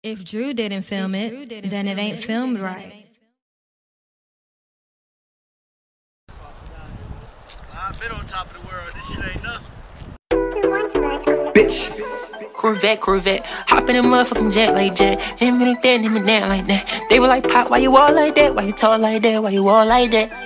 If Drew didn't film it, then it ain't filmed right. I've been on top of the world, this shit ain't nothing. Bitch. Corvette, hop in a motherfucking jet like jet. Him and that, him and that like that. They were like, Pop, why you all like that? Why you talk like that? Why you all like that?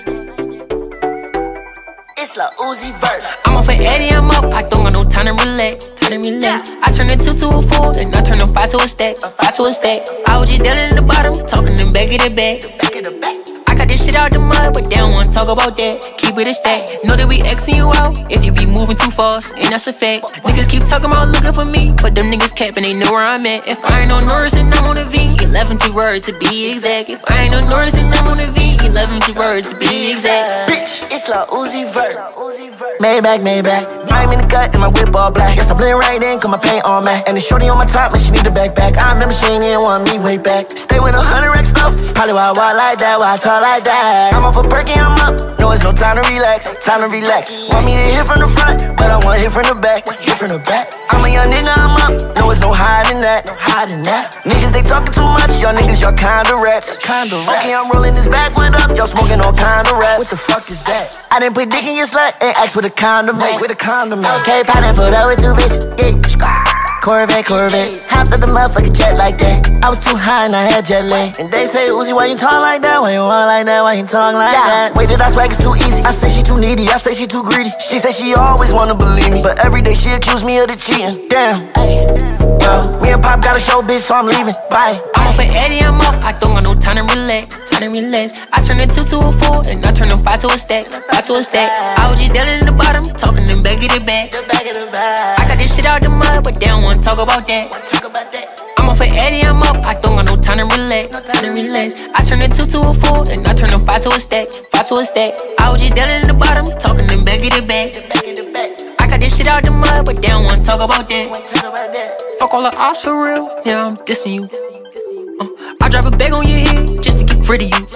It's like Uzi Vert. I'm off at Eddie, I'm up. I don't got no time to relax. I turn a 2 to a 4, then I turn a 5 to a stack. I was just down in the bottom, talking them back of the back. I got this shit out the mud, but they don't wanna talk about that. Keep it a stack. Know that we Xing you out if you be moving too fast, and that's a fact. Niggas keep talking about looking for me, but them niggas capping, they know where I'm at. If I ain't on Norris, then I'm on a V. 11 to word to be exact. If I ain't on Norris, then I'm on a V. 11 to word to be exact. Bitch, it's like Uzi Vert. Maybach. I'm in the cut and my whip all black. Guess I blend right in, cause my paint all matte. And the shorty on my top, man, she need a backpack. I remember she ain't even want me way back. Stay with 100 rack stuff. Probably why I walk like that, why I talk like that. I'm off a perky, I'm up. No, it's no time to relax. Want me to hit from the front, but I want hit from the back. I'm a young nigga, I'm up. No, it's no hiding that. Niggas, they talking too much. Y'all niggas, y'all kinda rats. Okay, I'm rolling this backwood up. Y'all smoking all kinda rats. What the fuck is that? I didn't put dick in your slut and ask with a condom. Okay, poundin' put up with two bitches. Yeah. Corvette. Hopped up the motherfucking jet like that. I was too high and I had jet lag. And they say, Uzi, why you talk like that? Why you walk like that? Why you talk like that? Wait, did I swag it's too easy? I say she too needy, I say she too greedy. She say she always wanna believe me, but every day she accuse me of the cheating. Damn. Well, me and Pop got a show, bitch, so I'm leaving. Bye. I'm off at Eddie, I'm up. I don't got no time to relax. I turn a 2 to a 4, and I turn a 5 to a stack. I was just down in the bottom, talking them back of the back. I got this shit out the mud, but they don't wanna talk about that. I'm off at Eddie, I'm up. I don't got no time to relax. I turn a 2 to a 4, and I turn a 5 to a stack. I was just down in the bottom, talking them back of the back. I got this shit out the mud, but they don't wanna talk about that. Fuck all the odds for real, yeah, I'm dissing you. I drop a bag on your head just to get rid of you.